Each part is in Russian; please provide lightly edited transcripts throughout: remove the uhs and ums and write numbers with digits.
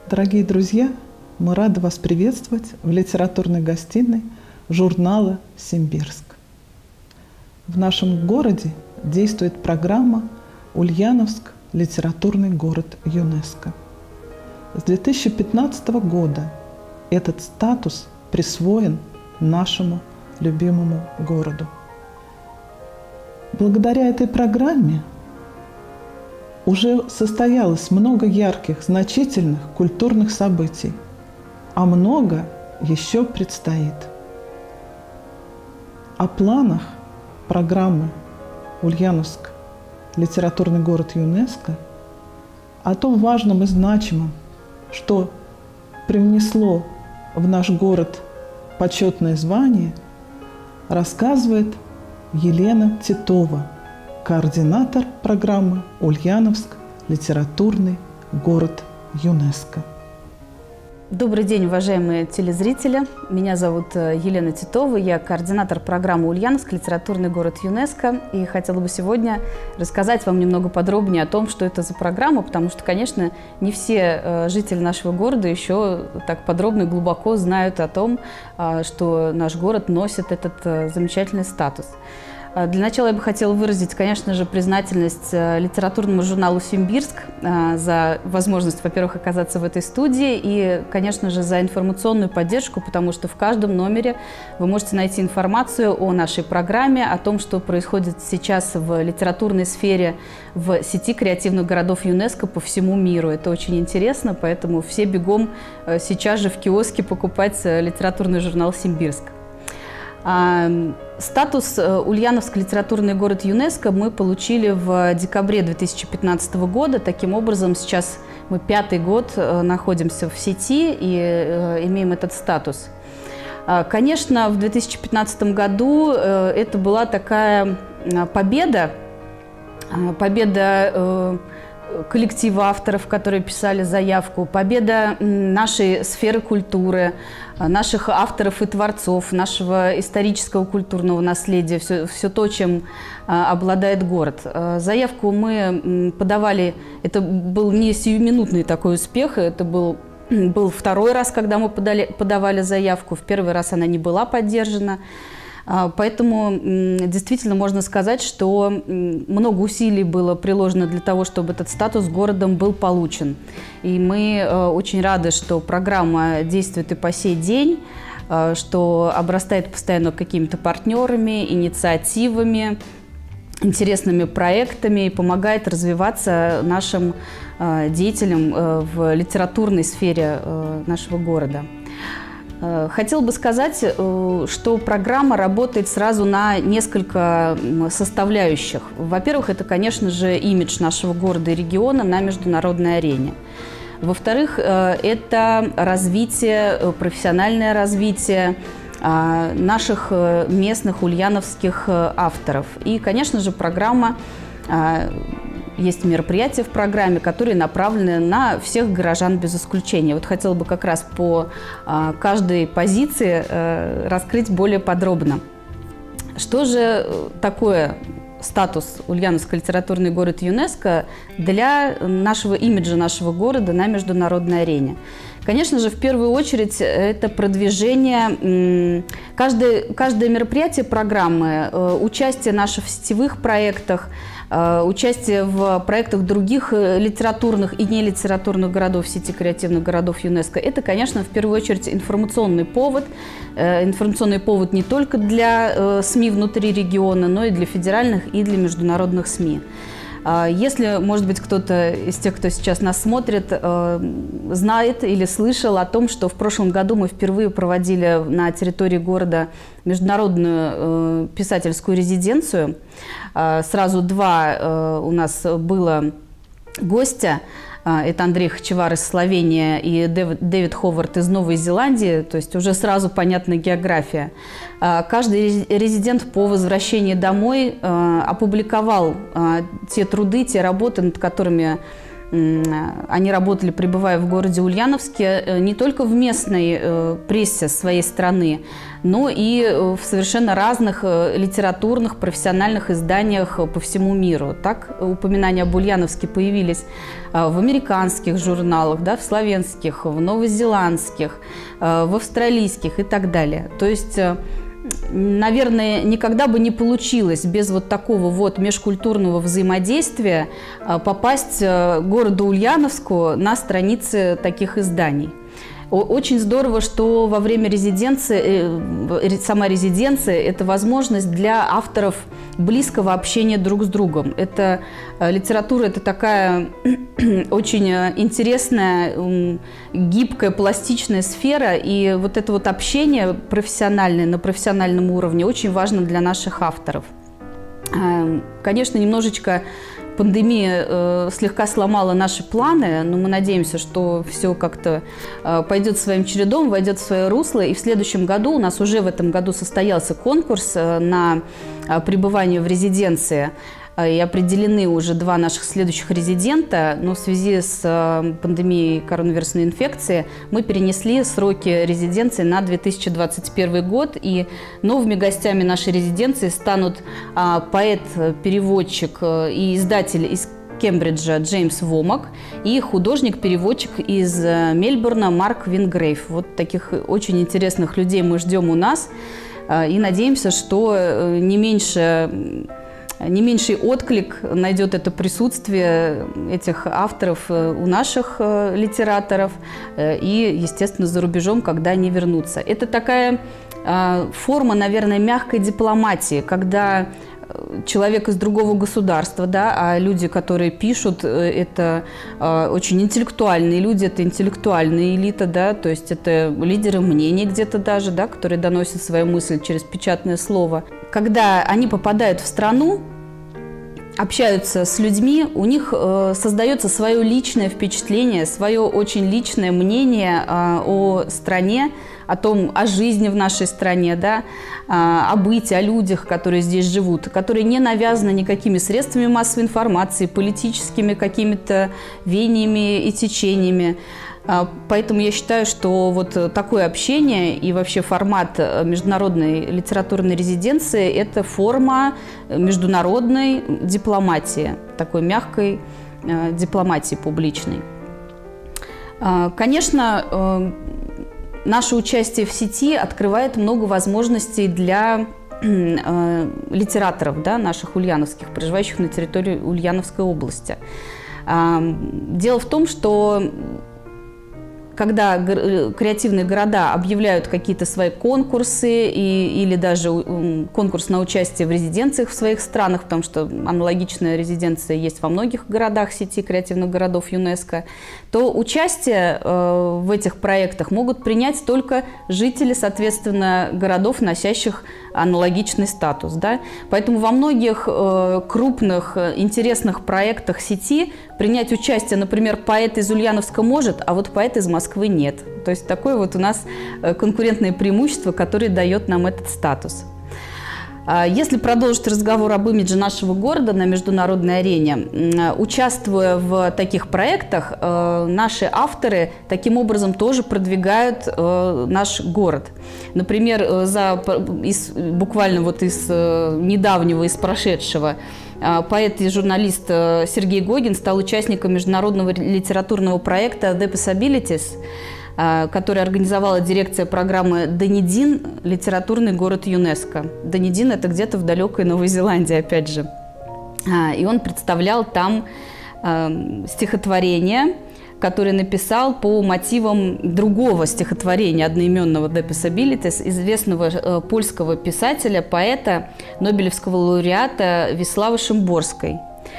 Дорогие друзья, мы рады вас приветствовать в литературной гостиной журнала «Симбирск». В нашем городе действует программа «Ульяновск. Литературный город ЮНЕСКО». С 2015 года этот статус присвоен нашему любимому городу. Благодаря этой программе уже состоялось много ярких, значительных культурных событий, а много еще предстоит. О планах программы «Ульяновск. Литературный город ЮНЕСКО», о том важном и значимом, что привнесло в наш город почетное звание, рассказывает Елена Титова, координатор программы «Ульяновск. Литературный город ЮНЕСКО». Добрый день, уважаемые телезрители. Меня зовут Елена Титова, я координатор программы «Ульяновск. Литературный город ЮНЕСКО». И хотела бы сегодня рассказать вам немного подробнее о том, что это за программа, потому что, конечно, не все жители нашего города еще так подробно и глубоко знают о том, что наш город носит этот замечательный статус. Для начала я бы хотела выразить, конечно же, признательность литературному журналу «Симбирск» за возможность, во-первых, оказаться в этой студии и, конечно же, за информационную поддержку, потому что в каждом номере вы можете найти информацию о нашей программе, о том, что происходит сейчас в литературной сфере в сети креативных городов ЮНЕСКО по всему миру. Это очень интересно, поэтому все бегом сейчас же в киоске покупать литературный журнал «Симбирск». Статус «Ульяновск. Литературный город ЮНЕСКО» мы получили в декабре 2015 года. Таким образом, сейчас мы 5-й год находимся в сети и имеем этот статус. Конечно, в 2015 году это была такая победа коллектива авторов, которые писали заявку, победа нашей сферы культуры, наших авторов и творцов, нашего исторического культурного наследия, все то, чем обладает город. Заявку мы подавали, это был не сиюминутный такой успех, это был второй раз, когда мы подавали заявку, в первый раз она не была поддержана. Поэтому действительно можно сказать, что много усилий было приложено для того, чтобы этот статус городом был получен. И мы очень рады, что программа действует и по сей день, что обрастает постоянно какими-то партнерами, инициативами, интересными проектами и помогает развиваться нашим деятелям в литературной сфере нашего города. Хотела бы сказать, что программа работает сразу на несколько составляющих. Во-первых, это, конечно же, имидж нашего города и региона на международной арене. Во-вторых, это развитие, профессиональное развитие наших местных ульяновских авторов. И, конечно же, программа, есть мероприятия в программе, которые направлены на всех горожан без исключения. Вот хотела бы как раз по каждой позиции раскрыть более подробно. Что же такое статус «Ульяновск. Литературный город ЮНЕСКО» для нашего имиджа нашего города на международной арене? Конечно же, в первую очередь, это продвижение, каждое мероприятие программы, участие наше в сетевых проектах, участие в проектах других литературных и нелитературных городов сети креативных городов ЮНЕСКО. Это, конечно, в первую очередь информационный повод не только для СМИ внутри региона, но и для федеральных и для международных СМИ. Если, может быть, кто-то из тех, кто сейчас нас смотрит, знает или слышал о том, что в прошлом году мы впервые проводили на территории города международную писательскую резиденцию. Сразу два у нас было гостя. Это Андрей Хачевар из Словении и Дэвид Ховард из Новой Зеландии, то есть уже сразу понятна география. Каждый резидент по возвращении домой опубликовал те труды, те работы, над которыми они работали, пребывая в городе Ульяновске, не только в местной прессе своей страны, но и в совершенно разных литературных, профессиональных изданиях по всему миру. Так упоминания об Ульяновске появились в американских журналах, да, в славянских, в новозеландских, в австралийских и так далее. То есть, наверное, никогда бы не получилось без вот такого вот межкультурного взаимодействия попасть городу Ульяновску на страницы таких изданий. Очень здорово, что во время резиденции, сама резиденция – это возможность для авторов близкого общения друг с другом. Это литература – это такая очень интересная, гибкая, пластичная сфера, и вот это вот общение профессиональное, на профессиональном уровне очень важно для наших авторов. Конечно, немножечко пандемия слегка сломала наши планы, но мы надеемся, что все как-то пойдет своим чередом, войдет в свое русло. И в следующем году, у нас уже в этом году состоялся конкурс на пребывание в резиденции. И определены уже 2 наших следующих резидента, но в связи с пандемией коронавирусной инфекции мы перенесли сроки резиденции на 2021 год. И новыми гостями нашей резиденции станут поэт-переводчик и издатель из Кембриджа Джеймс Вомак и художник-переводчик из Мельбурна Марк Вингрейв. Вот таких очень интересных людей мы ждем у нас и надеемся, что не меньший отклик найдет это присутствие этих авторов у наших литераторов и, естественно, за рубежом, когда они вернутся. Это такая форма, наверное, мягкой дипломатии, когда человек из другого государства, да, а люди, которые пишут, это очень интеллектуальные люди, это интеллектуальная элита, да, то есть это лидеры мнений где-то даже, да, которые доносят свою мысль через печатное слово. Когда они попадают в страну, общаются с людьми, у них создается свое личное впечатление, свое очень личное мнение о стране, о жизни в нашей стране, да, о быте, о людях, которые здесь живут, которые не навязаны никакими средствами массовой информации, политическими какими-то веяниями и течениями. Поэтому я считаю, что вот такое общение и вообще формат международной литературной резиденции – это форма международной дипломатии, такой мягкой дипломатии публичной. Конечно, наше участие в сети открывает много возможностей для литераторов, да, наших ульяновских, проживающих на территории Ульяновской области. Дело в том, что когда креативные города объявляют какие-то свои конкурсы или даже конкурс на участие в резиденциях в своих странах, потому что аналогичная резиденция есть во многих городах сети креативных городов ЮНЕСКО, то участие в этих проектах могут принять только жители, соответственно, городов, носящих аналогичный статус. Да? Поэтому во многих крупных интересных проектах сети принять участие, например, поэт из Ульяновска может, а вот поэт из Москвы нет. То есть такое вот у нас конкурентное преимущество, которое дает нам этот статус. Если продолжить разговор об имидже нашего города на международной арене, участвуя в таких проектах, наши авторы таким образом тоже продвигают наш город. Например, буквально вот из недавнего, из прошедшего, поэт и журналист Сергей Гогин стал участником международного литературного проекта «The Possibilities», который организовала дирекция программы «Данидин. Литературный город ЮНЕСКО». Данидин – это где-то в далекой Новой Зеландии, опять же. И он представлял там стихотворение, которое написал по мотивам другого стихотворения одноименного «The Possibilities», известного польского писателя, поэта, нобелевского лауреата Виславы Шимборской.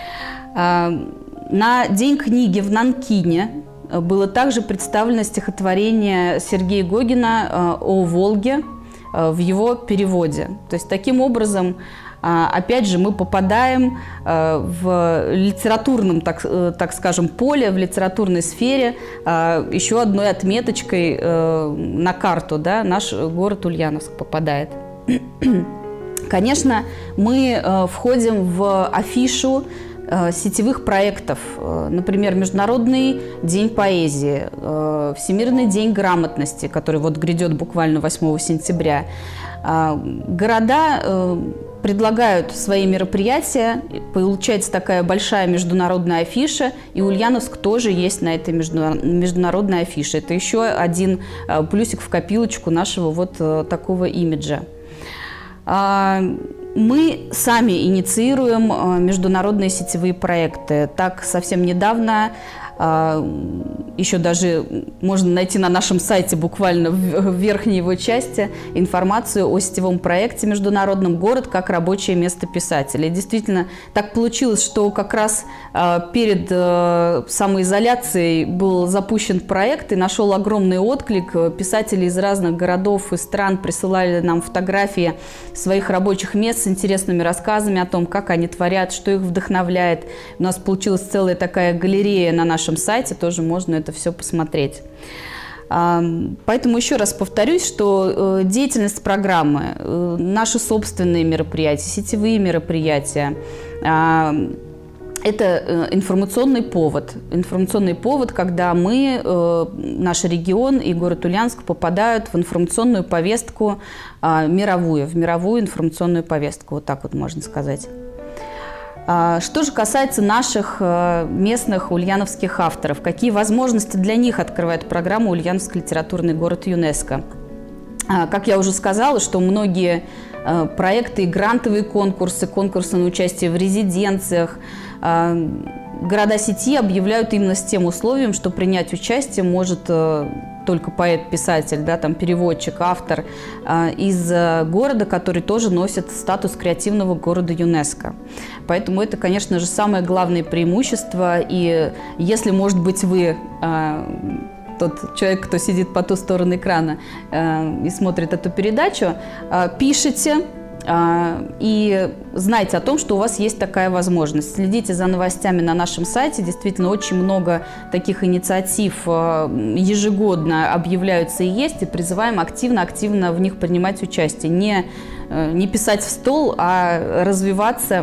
На День книги в Нанкине было также представлено стихотворение Сергея Гогина о Волге в его переводе. То есть таким образом, опять же, мы попадаем в литературном, так скажем, поле, в литературной сфере еще одной отметочкой на карту, да, наш город Ульяновск попадает. Конечно, мы входим в афишу сетевых проектов, например, Международный день поэзии, Всемирный день грамотности, который вот грядет буквально 8 сентября. Города предлагают свои мероприятия, получается такая большая международная афиша, и Ульяновск тоже есть на этой международной афише. Это еще один плюсик в копилочку нашего вот такого имиджа. Мы сами инициируем международные сетевые проекты. Так, совсем недавно, еще даже можно найти на нашем сайте буквально в верхней его части информацию о сетевом проекте международном «Город как рабочее место писателя». И действительно, так получилось, что как раз перед самоизоляцией был запущен проект и нашел огромный отклик. Писатели из разных городов и стран присылали нам фотографии своих рабочих мест с интересными рассказами о том, как они творят, что их вдохновляет. У нас получилась целая такая галерея на нашем сайте, тоже можно это все посмотреть. Поэтому еще раз повторюсь, что деятельность программы, наши собственные мероприятия, сетевые мероприятия – это информационный повод. Информационный повод, когда мы, наш регион и город Ульяновск попадают в информационную повестку мировую, в мировую информационную повестку, вот так вот можно сказать. Что же касается наших местных ульяновских авторов, какие возможности для них открывает программа «Ульяновск. Литературный город ЮНЕСКО». Как я уже сказала, что многие проекты и грантовые конкурсы, конкурсы на участие в резиденциях, города сети объявляют именно с тем условием, что принять участие может только поэт-писатель, да, там, переводчик, автор из города, который тоже носит статус креативного города ЮНЕСКО. Поэтому это, конечно же, самое главное преимущество. И если, может быть, вы тот человек, кто сидит по ту сторону экрана и смотрит эту передачу, пишите и знайте о том, что у вас есть такая возможность. Следите за новостями на нашем сайте. Действительно, очень много таких инициатив ежегодно объявляются и есть. И призываем активно в них принимать участие. Не писать в стол, а развиваться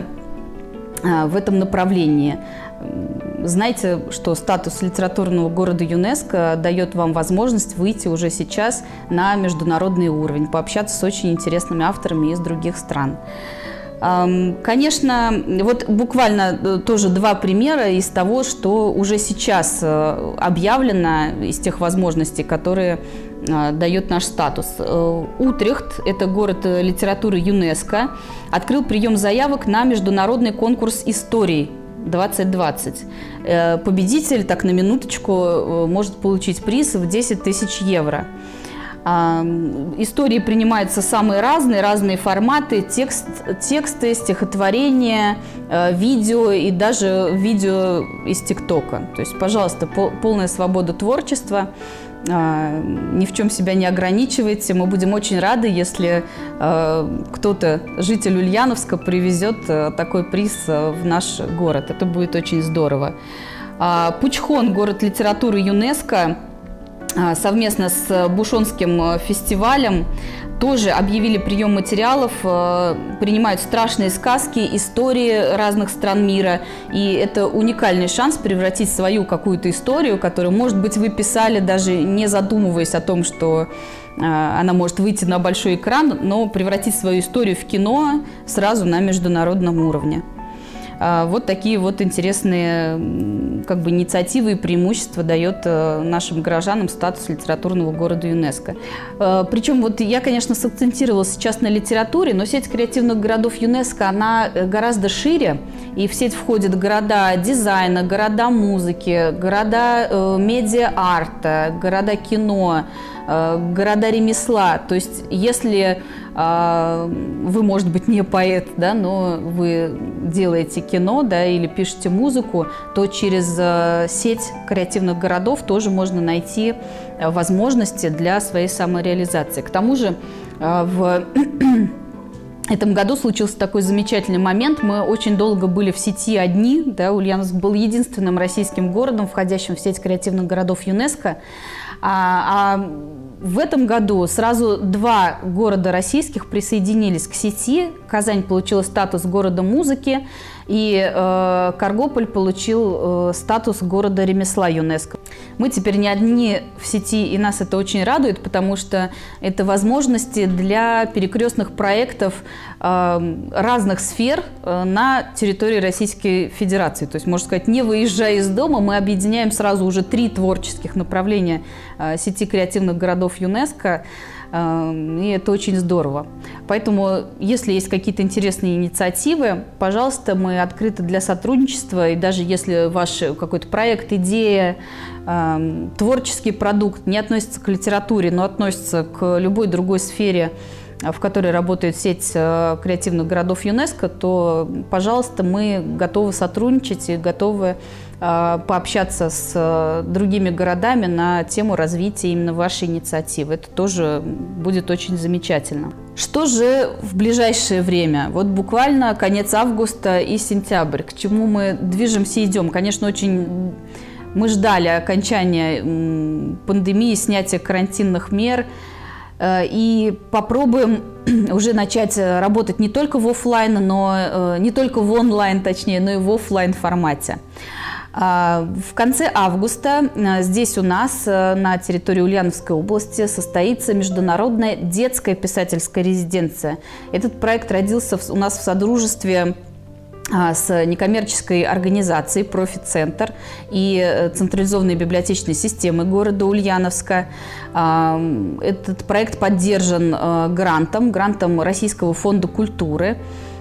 в этом направлении. Знайте, что статус литературного города ЮНЕСКО дает вам возможность выйти уже сейчас на международный уровень, пообщаться с очень интересными авторами из других стран. Конечно, вот буквально тоже два примера из того, что уже сейчас объявлено, из тех возможностей, которые дает наш статус. Утрехт, это город литературы ЮНЕСКО, открыл прием заявок на международный конкурс историй 2020. Победитель, так на минуточку, может получить приз в 10 тысяч евро. Истории принимаются самые разные форматы, тексты, стихотворения, видео и даже видео из ТикТока. То есть, пожалуйста, полная свобода творчества. Ни в чем себя не ограничивайте. Мы будем очень рады, если кто-то, житель Ульяновска, привезет такой приз в наш город. Это будет очень здорово. Пучхон, город литературы ЮНЕСКО, совместно с Бушонским фестивалем тоже объявили прием материалов, принимают страшные сказки, истории разных стран мира. И это уникальный шанс превратить свою какую-то историю, которую, может быть, вы писали, даже не задумываясь о том, что она может выйти на большой экран, но превратить свою историю в кино сразу на международном уровне. Вот такие вот интересные инициативы и преимущества дает нашим горожанам статус литературного города ЮНЕСКО. Причем вот я, конечно, сакцентировала сейчас на литературе, но сеть креативных городов ЮНЕСКО, она гораздо шире. И в сеть входят города дизайна, города музыки, города медиа-арта, города кино, города ремесла. То есть если вы, может быть, не поэт, да, но вы делаете кино, да, или пишете музыку, то через сеть креативных городов тоже можно найти возможности для своей самореализации. К тому же в этом году случился такой замечательный момент. Мы очень долго были в сети одни. Да, Ульяновск был единственным российским городом, входящим в сеть креативных городов ЮНЕСКО. В этом году сразу 2 города российских присоединились к сети. Казань получила статус города музыки. и Каргополь получил статус города ремесла ЮНЕСКО. Мы теперь не одни в сети, и нас это очень радует, потому что это возможности для перекрестных проектов разных сфер на территории Российской Федерации. То есть, можно сказать, не выезжая из дома, мы объединяем сразу уже 3 творческих направления сети креативных городов ЮНЕСКО, и это очень здорово. Поэтому, если есть какие-то интересные инициативы, пожалуйста, мы открыты для сотрудничества. И даже если ваш какой-то проект, идея, творческий продукт не относится к литературе, но относится к любой другой сфере, в которой работает сеть креативных городов ЮНЕСКО, то, пожалуйста, мы готовы сотрудничать и готовы пообщаться с другими городами на тему развития именно вашей инициативы. Это тоже будет очень замечательно. Что же в ближайшее время? Вот буквально конец августа и сентябрь. К чему мы движемся и идем? Конечно, очень мы ждали окончания пандемии, снятия карантинных мер. И попробуем уже начать работать не только в офлайн, но не только в онлайн, точнее, но и в офлайн формате. В конце августа здесь у нас на территории Ульяновской области состоится международная детская писательская резиденция. Этот проект родился у нас в содружестве с некоммерческой организацией «Профи-центр» и централизованной библиотечной системой города Ульяновска. Этот проект поддержан грантом Российского фонда культуры.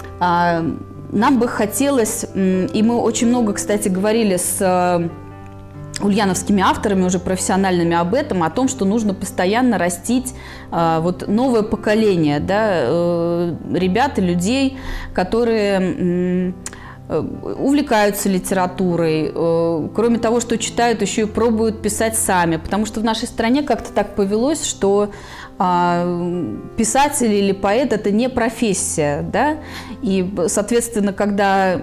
Нам бы хотелось, и мы очень много, кстати, говорили с ульяновскими авторами, уже профессиональными об этом, о том, что нужно постоянно растить вот новое поколение, да, ребят и людей, которые увлекаются литературой, кроме того, что читают, еще и пробуют писать сами, потому что в нашей стране как-то так повелось, что писатель или поэт – это не профессия, да, и, соответственно, когда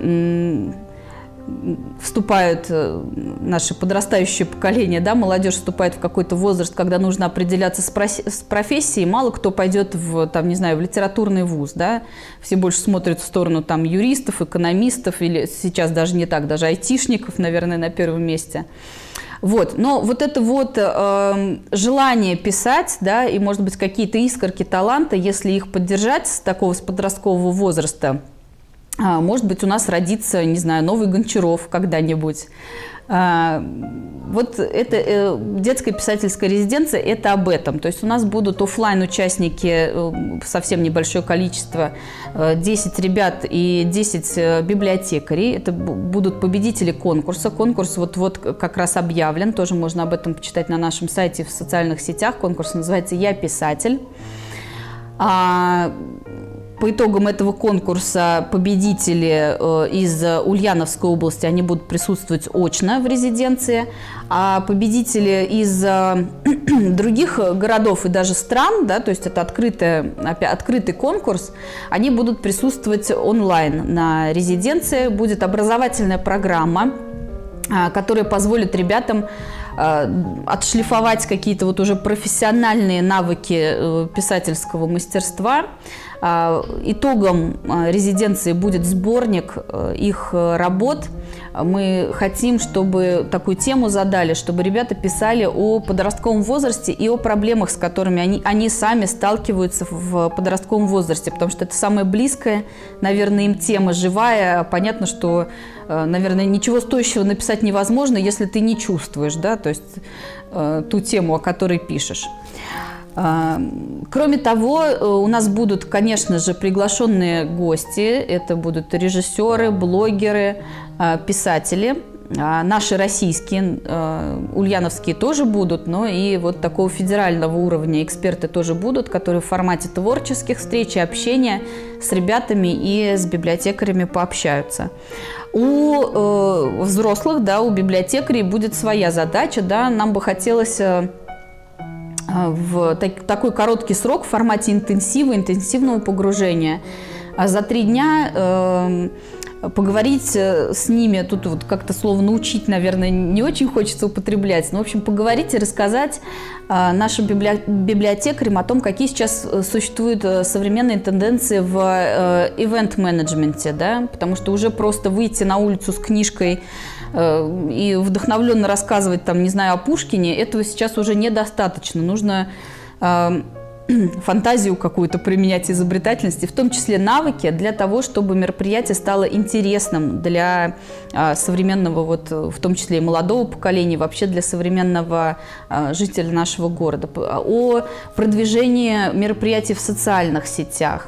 вступает наше подрастающее поколение, да, молодежь вступает в какой-то возраст, когда нужно определяться с профессией, мало кто пойдет в, там, не знаю, в литературный вуз, да, все больше смотрят в сторону там юристов, экономистов, или сейчас даже не так, даже айтишников, наверное, на первом месте. Вот. Но вот это вот желание писать, да, и, может быть, какие-то искорки таланта, если их поддержать с подросткового возраста, может быть, у нас родится, не знаю, новый Гончаров когда-нибудь. Вот это детская писательская резиденция – это об этом. То есть у нас будут офлайн-участники, совсем небольшое количество, 10 ребят и 10 библиотекарей. Это будут победители конкурса. Конкурс вот как раз объявлен. Тоже можно об этом почитать на нашем сайте, в социальных сетях. Конкурс называется «Я писатель». По итогам этого конкурса победители из Ульяновской области, они будут присутствовать очно в резиденции, а победители из других городов и даже стран, да, то есть это открытый конкурс, они будут присутствовать онлайн на резиденции. Будет образовательная программа, которая позволит ребятам отшлифовать какие-то вот уже профессиональные навыки писательского мастерства. Итогом резиденции будет сборник их работ. Мы хотим, чтобы такую тему задали, чтобы ребята писали о подростковом возрасте и о проблемах, с которыми они сами сталкиваются в подростковом возрасте, потому что это самая близкая, наверное, им тема, живая. Понятно, что, наверное, ничего стоящего написать невозможно, если ты не чувствуешь, да, то есть ту тему, о которой пишешь. Кроме того, у нас будут, конечно же, приглашенные гости. Это будут режиссеры, блогеры, писатели. Наши российские, ульяновские тоже будут, но и вот такого федерального уровня эксперты тоже будут, которые в формате творческих встреч и общения с ребятами и с библиотекарями пообщаются. У взрослых, да, у библиотекарей будет своя задача, да, нам бы хотелось в такой короткий срок в формате интенсивного погружения за 3 дня поговорить с ними, тут вот как-то слово «научить», наверное, не очень хочется употреблять, но, в общем, поговорить и рассказать нашим библиотекарям о том, какие сейчас существуют современные тенденции в ивент-менеджменте, да, потому что уже просто выйти на улицу с книжкой и вдохновленно рассказывать, там, не знаю, о Пушкине, этого сейчас уже недостаточно. Нужно фантазию какую-то применять, изобретательность, и в том числе навыки для того, чтобы мероприятие стало интересным для современного, вот, в том числе и молодого поколения, вообще для современного жителя нашего города. О продвижении мероприятий в социальных сетях,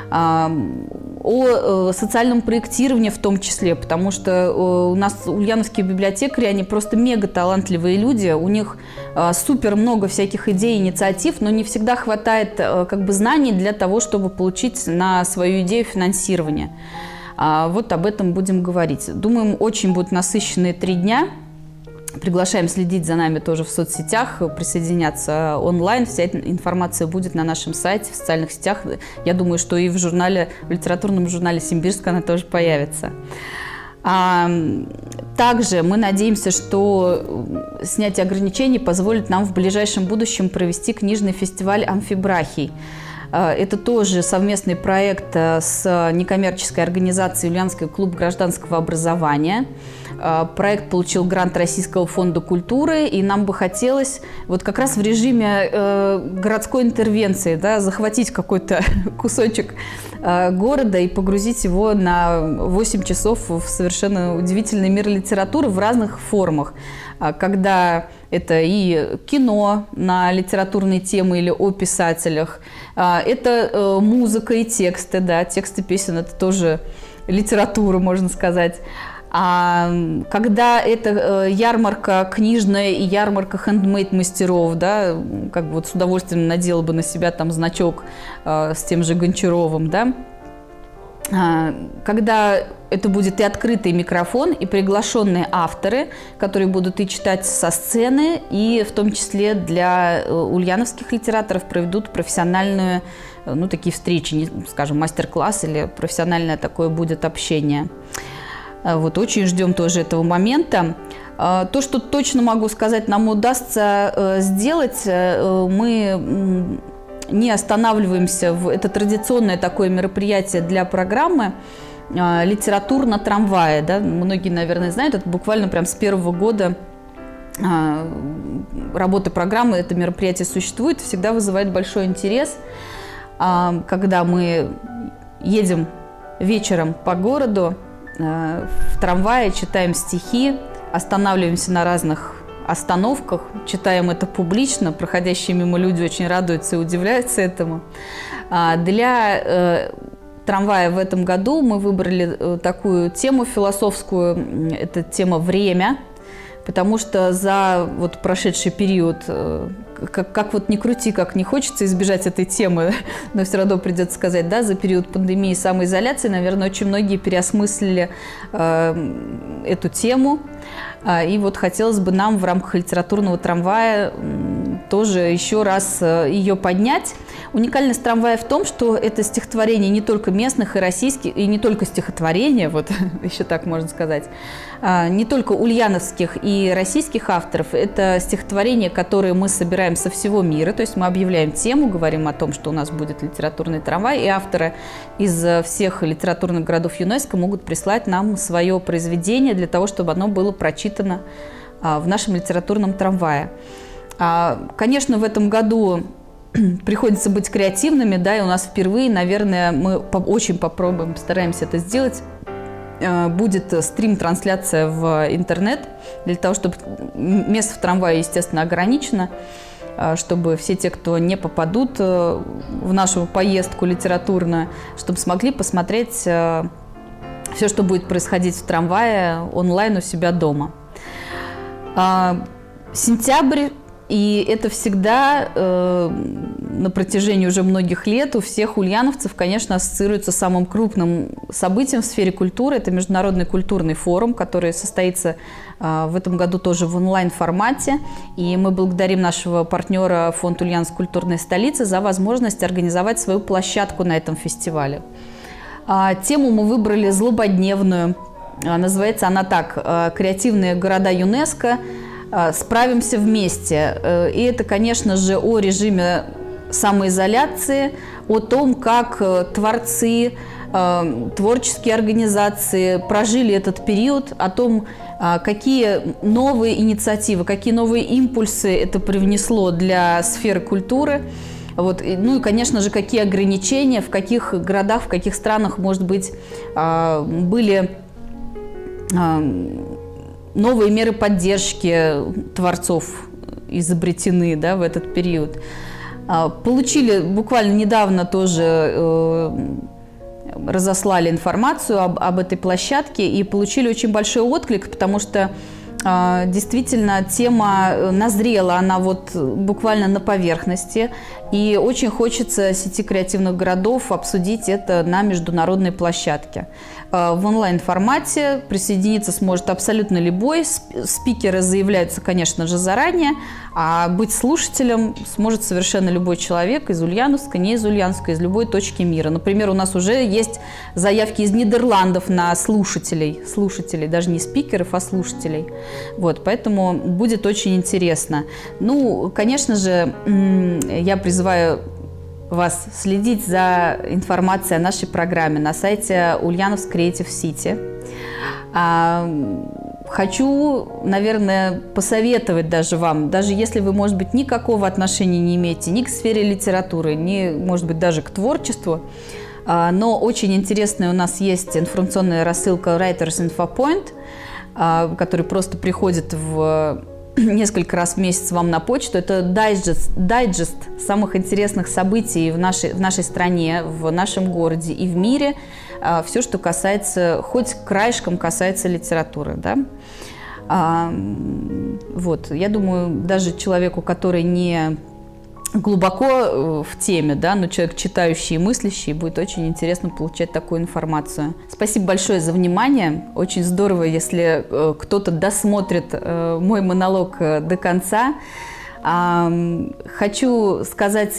о социальном проектировании в том числе, потому что у нас ульяновские библиотекари, они просто мега талантливые люди, у них супер много всяких идей, инициатив, но не всегда хватает как бы знаний для того, чтобы получить на свою идею финансирование. Вот об этом будем говорить. Думаем, очень будут насыщенные 3 дня. Приглашаем следить за нами тоже в соцсетях, присоединяться онлайн. Вся эта информация будет на нашем сайте, в социальных сетях. Я думаю, что и в журнале, в литературном журнале «Симбирск» она тоже появится. Также мы надеемся, что снятие ограничений позволит нам в ближайшем будущем провести книжный фестиваль «Амфибрахий». Это тоже совместный проект с некоммерческой организацией «Ульяновский клуб гражданского образования». Проект получил грант Российского фонда культуры, и нам бы хотелось вот как раз в режиме городской интервенции, да, захватить какой-то кусочек города и погрузить его на 8 часов в совершенно удивительный мир литературы в разных формах. Когда это и кино на литературные темы или о писателях, это музыка и тексты, да, тексты песен – это тоже литература, можно сказать. А когда это ярмарка книжная и ярмарка хендмейд-мастеров, да, как бы вот с удовольствием надела бы на себя там значок с тем же Гончаровым, да, когда это будет и открытый микрофон, и приглашенные авторы, которые будут и читать со сцены, и в том числе для ульяновских литераторов проведут профессиональную, ну, такие встречи, скажем, мастер-класс или профессиональное такое будет общение. Вот, очень ждем тоже этого момента. То, что точно могу сказать, нам удастся сделать, мы не останавливаемся. Это традиционное такое мероприятие для программы «Литература на трамвае». Да? Многие, наверное, знают, это буквально прям с первого года работы программы это мероприятие существует, всегда вызывает большой интерес. Когда мы едем вечером по городу, в трамвае читаем стихи, останавливаемся на разных остановках, читаем это публично, проходящие мимо люди очень радуются и удивляются этому. Для трамвая в этом году мы выбрали такую тему философскую, это тема «Время», потому что за вот прошедший период, как вот ни крути, как не хочется избежать этой темы, но все равно придется сказать, да, за период пандемии и самоизоляции, наверное, очень многие переосмыслили эту тему. И вот хотелось бы нам в рамках литературного трамвая тоже еще раз ее поднять. Уникальность трамвая в том, что это стихотворение не только местных и российских, и не только стихотворения, вот еще так можно сказать, не только ульяновских и российских авторов, это стихотворения, которые мы собираем со всего мира, то есть мы объявляем тему, говорим о том, что у нас будет литературный трамвай, и авторы из всех литературных городов ЮНЕСКО могут прислать нам свое произведение для того, чтобы оно было прочитано в нашем литературном трамвае. Конечно, в этом году приходится быть креативными, да, и у нас впервые, наверное, мы очень попробуем, постараемся это сделать. Будет стрим-трансляция в интернет, для того, чтобы место в трамвае, естественно, ограничено, чтобы все те, кто не попадут в нашу поездку литературную, чтобы смогли посмотреть все, что будет происходить в трамвае онлайн у себя дома. Сентябрь. И это всегда на протяжении уже многих лет у всех ульяновцев, конечно, ассоциируется с самым крупным событием в сфере культуры. Это Международный культурный форум, который состоится в этом году тоже в онлайн-формате. И мы благодарим нашего партнера фонд «Ульяновск. Культурная столица» за возможность организовать свою площадку на этом фестивале. Тему мы выбрали злободневную. Называется она так: «Креативные города ЮНЕСКО. Справимся вместе». И это, конечно же, о режиме самоизоляции, о том, как творцы, творческие организации прожили этот период, о том, какие новые инициативы, какие новые импульсы это привнесло для сферы культуры. Вот. Ну и, конечно же, какие ограничения, в каких городах, в каких странах, может быть, были новые меры поддержки творцов изобретены, да, в этот период. Получили буквально недавно тоже, разослали информацию об этой площадке и получили очень большой отклик, потому что действительно тема назрела, она вот буквально на поверхности, и очень хочется сети креативных городов обсудить это на международной площадке. В онлайн-формате присоединиться сможет абсолютно любой. Спикеры заявляются, конечно же, заранее, а быть слушателем сможет совершенно любой человек из Ульяновска, не из Ульяновска, из любой точки мира. Например, у нас уже есть заявки из Нидерландов на слушателей, даже не спикеров, а слушателей. Вот, поэтому будет очень интересно. Ну, конечно же, я призываю вас следить за информацией о нашей программе на сайте Ульяновск Creative City. Хочу, наверное, посоветовать даже вам, даже если вы, может быть, никакого отношения не имеете ни к сфере литературы, ни, может быть, даже к творчеству, но очень интересная у нас есть информационная рассылка Writers Info Point, который просто приходит в несколько раз в месяц вам на почту. Это дайджест самых интересных событий в нашей стране, в нашем городе и в мире. Все, что касается, хоть краешком касается литературы. Да? Вот. Я думаю, даже человеку, который не глубоко в теме, да, но человек читающий и мыслящий, будет очень интересно получать такую информацию. Спасибо большое за внимание. Очень здорово, если кто-то досмотрит мой монолог до конца. Хочу сказать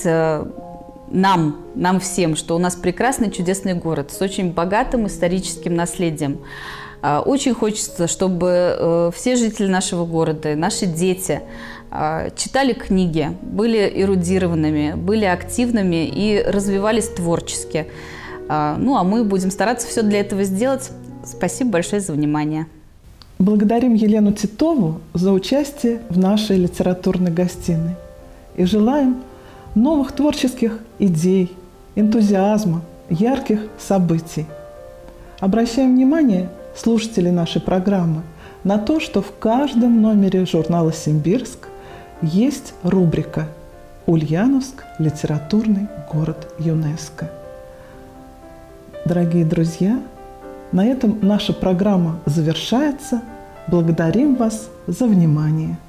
нам всем, что у нас прекрасный, чудесный город с очень богатым историческим наследием. Очень хочется, чтобы все жители нашего города, наши дети читали книги, были эрудированными, были активными и развивались творчески. Ну, а мы будем стараться все для этого сделать. Спасибо большое за внимание. Благодарим Елену Титову за участие в нашей литературной гостиной и желаем новых творческих идей, энтузиазма, ярких событий. Обращаем внимание слушателей нашей программы на то, что в каждом номере журнала «Симбирск» есть рубрика «Ульяновск. Литературный город ЮНЕСКО». Дорогие друзья, на этом наша программа завершается. Благодарим вас за внимание.